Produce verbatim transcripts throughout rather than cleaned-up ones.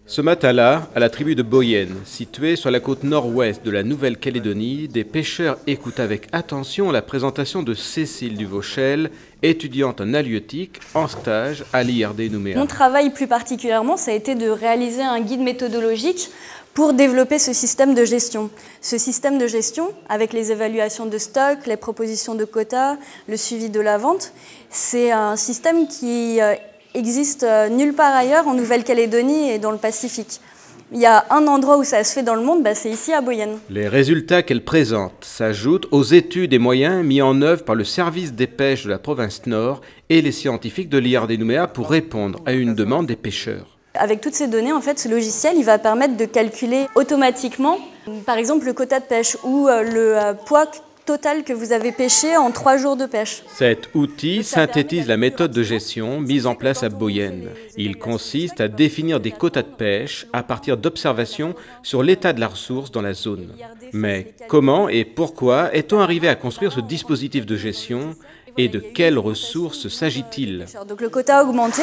Ce matin-là, à la tribu de Boyenne, située sur la côte nord-ouest de la Nouvelle-Calédonie, des pêcheurs écoutent avec attention la présentation de Cécile Duvauchel, étudiante en halieutique en stage à l'I R D Nouméa. Mon travail plus particulièrement, ça a été de réaliser un guide méthodologique pour développer ce système de gestion. Ce système de gestion, avec les évaluations de stock, les propositions de quotas, le suivi de la vente, c'est un système qui existe nulle part ailleurs en Nouvelle-Calédonie et dans le Pacifique. Il y a un endroit où ça se fait dans le monde, bah c'est ici à Boyenne. Les résultats qu'elle présente s'ajoutent aux études et moyens mis en œuvre par le service des pêches de la province Nord et les scientifiques de l'I R D Nouméa pour répondre à une demande des pêcheurs. Avec toutes ces données, en fait, ce logiciel il va permettre de calculer automatiquement, par exemple, le quota de pêche ou le poids total que vous avez pêché en trois jours de pêche. Cet outil synthétise la méthode de gestion mise en place à Boyenne. Il consiste à définir des quotas de pêche à partir d'observations sur l'état de la ressource dans la zone. Mais comment et pourquoi est-on arrivé à construire ce dispositif de gestion et de quelles ressources s'agit-il? Donc le quota a augmenté.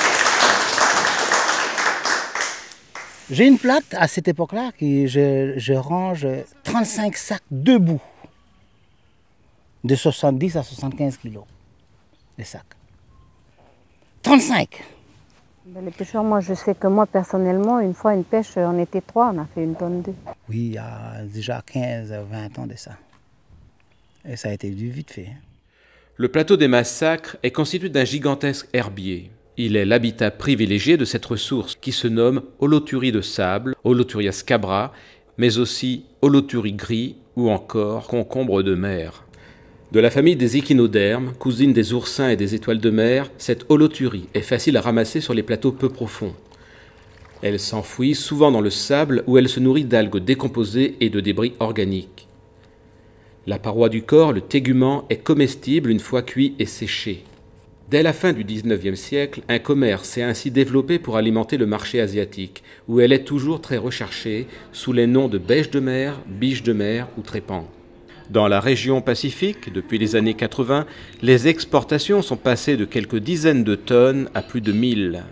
J'ai une plaque à cette époque-là que je, je range trente-cinq sacs debout. De soixante-dix à soixante-quinze kilos, les sacs. trente-cinq. Ben, les pêcheurs, moi je sais que moi personnellement, une fois une pêche, on était trois, on a fait une tonne d'œufs. Oui, il y a déjà quinze à vingt ans de ça. Et ça a été du vite fait. Le plateau des Massacres est constitué d'un gigantesque herbier. Il est l'habitat privilégié de cette ressource qui se nomme holothurie de sable, Holothuria scabra, mais aussi holothurie gris ou encore concombre de mer. De la famille des échinodermes, cousine des oursins et des étoiles de mer, cette holothurie est facile à ramasser sur les plateaux peu profonds. Elle s'enfouit souvent dans le sable où elle se nourrit d'algues décomposées et de débris organiques. La paroi du corps, le tégument, est comestible une fois cuit et séché. Dès la fin du dix-neuvième siècle, un commerce s'est ainsi développé pour alimenter le marché asiatique, où elle est toujours très recherchée sous les noms de bêche de mer, biche de mer ou trépang. Dans la région Pacifique, depuis les années quatre-vingt, les exportations sont passées de quelques dizaines de tonnes à plus de mille.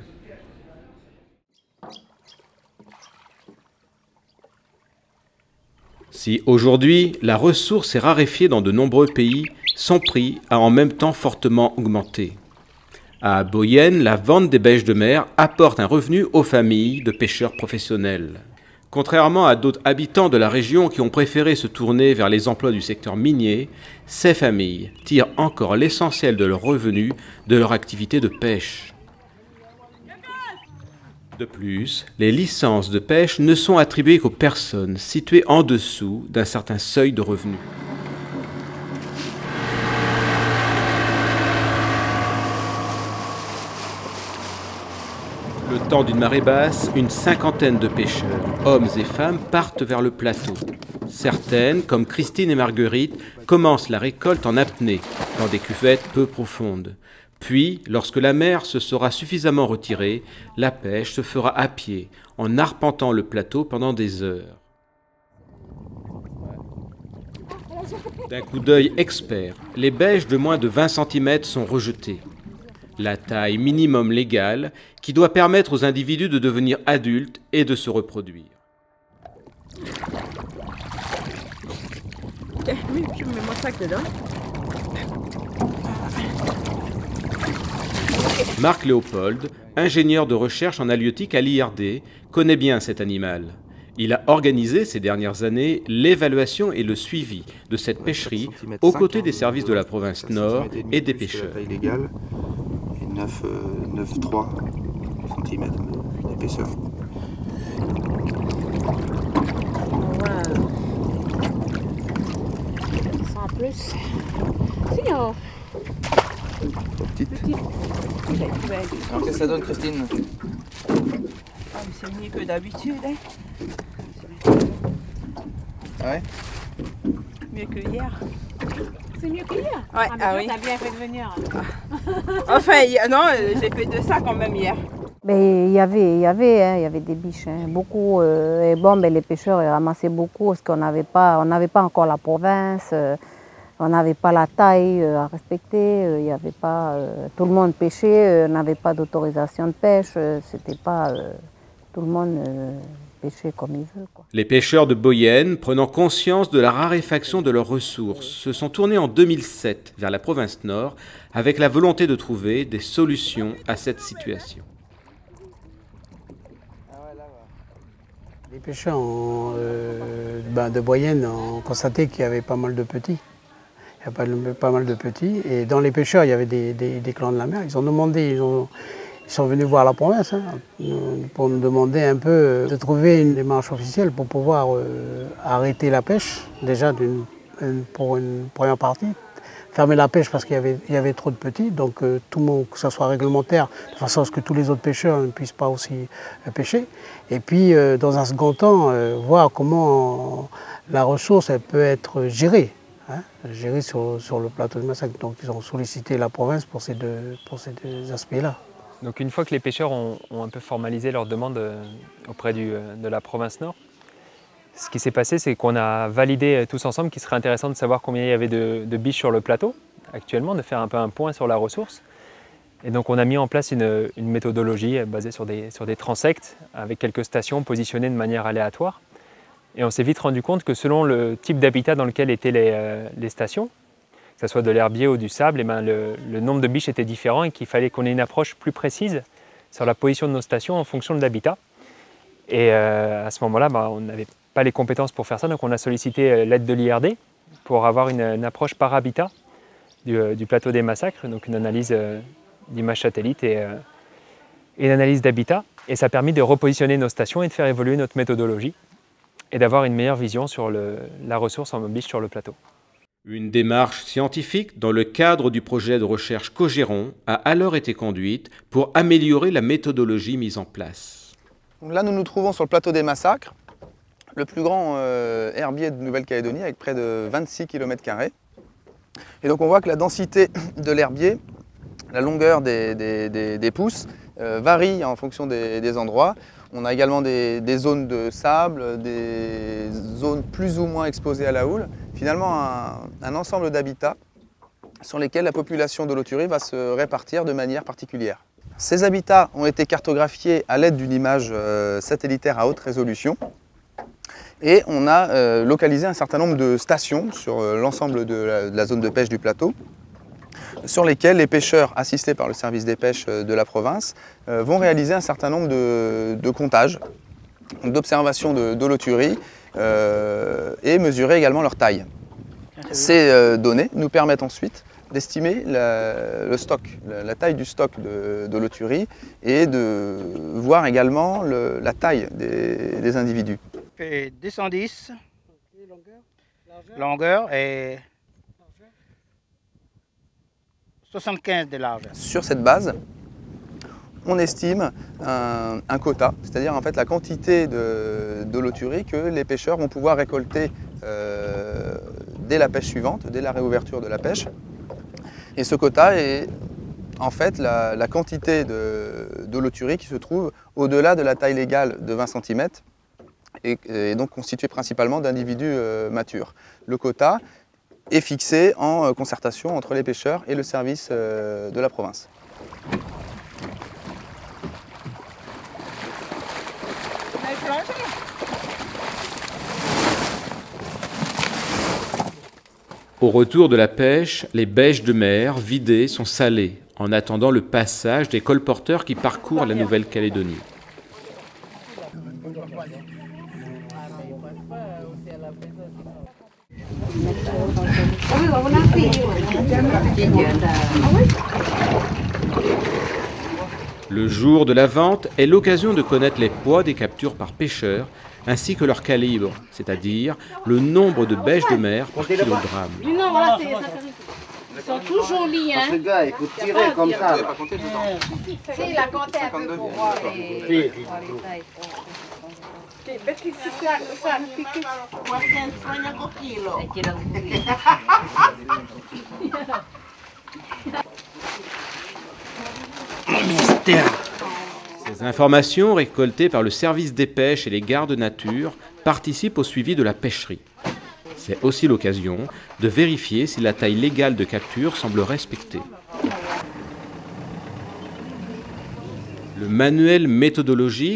Si aujourd'hui, la ressource est raréfiée dans de nombreux pays, son prix a en même temps fortement augmenté. À Boyenne, la vente des bêches de mer apporte un revenu aux familles de pêcheurs professionnels. Contrairement à d'autres habitants de la région qui ont préféré se tourner vers les emplois du secteur minier, ces familles tirent encore l'essentiel de leurs revenus de leur activité de pêche. De plus, les licences de pêche ne sont attribuées qu'aux personnes situées en dessous d'un certain seuil de revenus. Le temps d'une marée basse, une cinquantaine de pêcheurs, hommes et femmes, partent vers le plateau. Certaines, comme Christine et Marguerite, commencent la récolte en apnée, dans des cuvettes peu profondes. Puis, lorsque la mer se sera suffisamment retirée, la pêche se fera à pied, en arpentant le plateau pendant des heures. D'un coup d'œil expert, les bêches de moins de vingt centimètres sont rejetées. La taille minimum légale qui doit permettre aux individus de devenir adultes et de se reproduire. Ok, oui, je mets mon sac dedans. Marc Léopold, ingénieur de recherche en halieutique à l'I R D, connaît bien cet animal. Il a organisé ces dernières années l'évaluation et le suivi de cette pêcherie aux côtés des services de la province Nord et des pêcheurs. neuf virgule trois centimètres d'épaisseur. Sans plus. Si, oh. Petite. Alors, qu'est-ce que ça donne, Christine? Ah, mais c'est mieux que d'habitude, hein. Ah ouais? Mieux que hier. C'est mieux que hier. Ouais, ah, ah oui. T'as bien fait de venir. Enfin, non, j'ai fait deux sacs quand même hier. Mais il y avait, il y avait, hein, il y avait des biches, hein, beaucoup. Euh, et bon, ben, les pêcheurs ils ramassaient beaucoup parce qu'on n'avait pas, on n'avait pas encore la province, euh, on n'avait pas la taille euh, à respecter. Euh, il y avait pas, euh, tout le monde pêchait, euh, n'avait pas d'autorisation de pêche. Euh, c'était pas, euh, tout le monde euh, pêcher comme ils veulent, quoi. Les pêcheurs de Boyenne, prenant conscience de la raréfaction de leurs ressources, se sont tournés en deux mille sept vers la province Nord avec la volonté de trouver des solutions à cette situation. Les pêcheurs ont, euh, ben de Boyenne ont constaté qu'il y avait pas mal de petits. Il y a pas, pas mal de petits. Et dans les pêcheurs, il y avait des, des, des clans de la mer. Ils ont demandé, ils, ont, ils sont venus voir la province hein, pour nous demander un peu de trouver une démarche officielle pour pouvoir euh, arrêter la pêche, déjà une, une, pour une première partie. Fermer la pêche parce qu'il y avait, il y avait trop de petits, donc euh, tout le monde, que ce soit réglementaire, de façon à ce que tous les autres pêcheurs ne puissent pas aussi euh, pêcher. Et puis, euh, dans un second temps, euh, voir comment la ressource elle peut être gérée, hein, gérée sur, sur le plateau de Massac. Donc, ils ont sollicité la province pour ces deux, pour ces deux aspects-là. Donc, une fois que les pêcheurs ont, ont un peu formalisé leur demande euh, auprès du, euh, de la province Nord, ce qui s'est passé, c'est qu'on a validé tous ensemble qu'il serait intéressant de savoir combien il y avait de, de biches sur le plateau actuellement, de faire un peu un point sur la ressource. Et donc on a mis en place une, une méthodologie basée sur des, sur des transects avec quelques stations positionnées de manière aléatoire. Et on s'est vite rendu compte que selon le type d'habitat dans lequel étaient les, euh, les stations, que ce soit de l'herbier ou du sable, et ben le, le nombre de biches était différent et qu'il fallait qu'on ait une approche plus précise sur la position de nos stations en fonction de l'habitat. Et euh, à ce moment-là, ben, on n'avait pas les compétences pour faire ça, donc on a sollicité l'aide de l'I R D pour avoir une, une approche par habitat du, du plateau des massacres, donc une analyse euh, d'images satellites et, euh, et une analyse d'habitat. Et ça a permis de repositionner nos stations et de faire évoluer notre méthodologie et d'avoir une meilleure vision sur le, la ressource en biche sur le plateau. Une démarche scientifique dans le cadre du projet de recherche Cogéron a alors été conduite pour améliorer la méthodologie mise en place. Donc là, nous nous trouvons sur le plateau des massacres, le plus grand euh, herbier de Nouvelle-Calédonie avec près de vingt-six kilomètres carrés. Et donc on voit que la densité de l'herbier, la longueur des, des, des, des pousses euh, varie en fonction des, des endroits. On a également des, des zones de sable, des zones plus ou moins exposées à la houle. Finalement un, un ensemble d'habitats sur lesquels la population d'holothuries va se répartir de manière particulière. Ces habitats ont été cartographiés à l'aide d'une image euh, satellitaire à haute résolution. Et on a euh, localisé un certain nombre de stations sur euh, l'ensemble de, de la zone de pêche du plateau, sur lesquelles les pêcheurs assistés par le service des pêches euh, de la province euh, vont réaliser un certain nombre de, de comptages, d'observations d'holothuries euh, et mesurer également leur taille. Ces euh, données nous permettent ensuite d'estimer le stock, la, la taille du stock d'holothuries et de voir également le, la taille des, des individus. Fait deux cent dix, longueur, longueur et soixante-quinze de largeur. Sur cette base, on estime un, un quota, c'est-à-dire en fait la quantité d'holothuries que les pêcheurs vont pouvoir récolter euh, dès la pêche suivante, dès la réouverture de la pêche. Et ce quota est en fait la, la quantité d'holothuries qui se trouve au-delà de la taille légale de vingt centimètres et, et donc constituée principalement d'individus euh, matures. Le quota est fixé en concertation entre les pêcheurs et le service euh, de la province. Au retour de la pêche, les bêches de mer vidées sont salées en attendant le passage des colporteurs qui parcourent la Nouvelle-Calédonie. Le jour de la vente est l'occasion de connaître les poids des captures par pêcheurs ainsi que leur calibre, c'est-à-dire le nombre de bêches de mer par kilogramme. Ils sont tout jolis, hein. Ce gars, il faut tirer comme ça. Si, il a compté un peu pour voir les... Ces informations récoltées par le service des pêches et les gardes nature participent au suivi de la pêcherie. C'est aussi l'occasion de vérifier si la taille légale de capture semble respectée. Le manuel méthodologique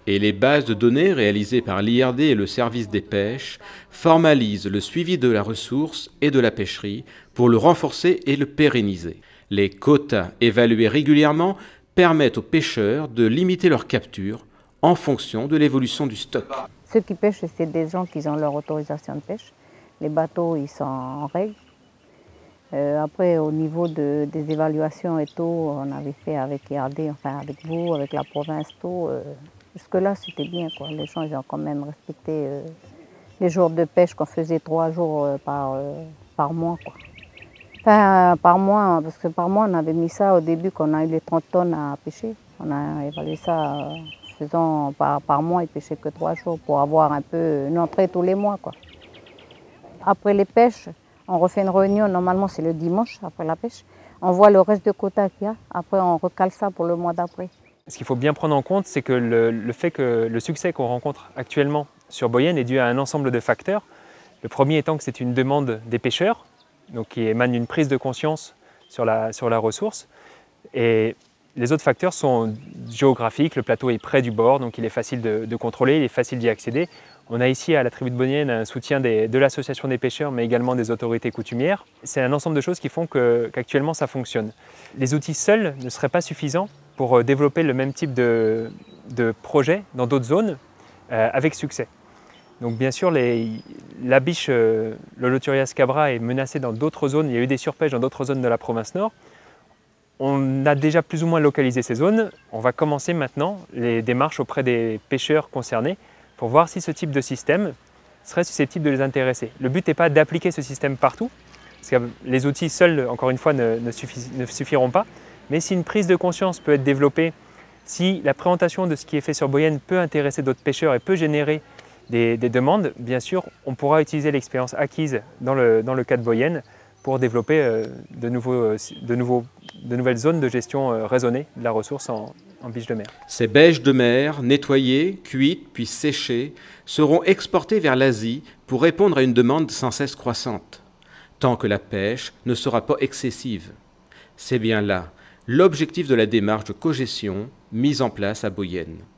Et les bases de données réalisées par l'I R D et le service des pêches formalisent le suivi de la ressource et de la pêcherie pour le renforcer et le pérenniser. Les quotas évalués régulièrement permettent aux pêcheurs de limiter leur capture en fonction de l'évolution du stock. Ceux qui pêchent, c'est des gens qui ont leur autorisation de pêche. Les bateaux, ils sont en règle. Euh, après, au niveau de, des évaluations et tout, on avait fait avec I R D, enfin avec vous, avec la province, tout. Euh, Jusque-là, c'était bien, quoi. Les gens, ils ont quand même respecté euh, les jours de pêche qu'on faisait trois jours euh, par, euh, par mois, quoi. Enfin, euh, par mois, parce que par mois, on avait mis ça au début qu'on a eu les trente tonnes à pêcher. On a évalué ça, euh, faisant par, par mois, ils pêchaient que trois jours pour avoir un peu une entrée tous les mois, quoi. Après les pêches, on refait une réunion, normalement c'est le dimanche, après la pêche. On voit le reste de quota qu'il y a, après on recale ça pour le mois d'après. Ce qu'il faut bien prendre en compte, c'est que le, le fait que le succès qu'on rencontre actuellement sur Boyenne est dû à un ensemble de facteurs. Le premier étant que c'est une demande des pêcheurs, donc qui émane d'une prise de conscience sur la, sur la ressource. Et les autres facteurs sont géographiques, le plateau est près du bord, donc il est facile de, de contrôler, il est facile d'y accéder. On a ici à la tribu de Boyenne un soutien des, de l'association des pêcheurs, mais également des autorités coutumières. C'est un ensemble de choses qui font que, qu'actuellement ça fonctionne. Les outils seuls ne seraient pas suffisants pour développer le même type de, de projet dans d'autres zones euh, avec succès. Donc bien sûr, les, la biche, euh, l'Holothuria scabra est menacée dans d'autres zones, il y a eu des surpêches dans d'autres zones de la province nord. On a déjà plus ou moins localisé ces zones. On va commencer maintenant les démarches auprès des pêcheurs concernés pour voir si ce type de système serait susceptible de les intéresser. Le but n'est pas d'appliquer ce système partout, parce que les outils seuls, encore une fois, ne, ne, suffis, ne suffiront pas. Mais si une prise de conscience peut être développée, si la présentation de ce qui est fait sur Boyenne peut intéresser d'autres pêcheurs et peut générer des, des demandes, bien sûr, on pourra utiliser l'expérience acquise dans le, dans le cas de Boyenne pour développer euh, de, nouveaux, de, nouveaux, de nouvelles zones de gestion euh, raisonnée de la ressource en, en biche de mer. Ces bêches de mer, nettoyées, cuites, puis séchées, seront exportées vers l'Asie pour répondre à une demande sans cesse croissante, tant que la pêche ne sera pas excessive. C'est bien là l'objectif de la démarche de cogestion mise en place à Boyenne.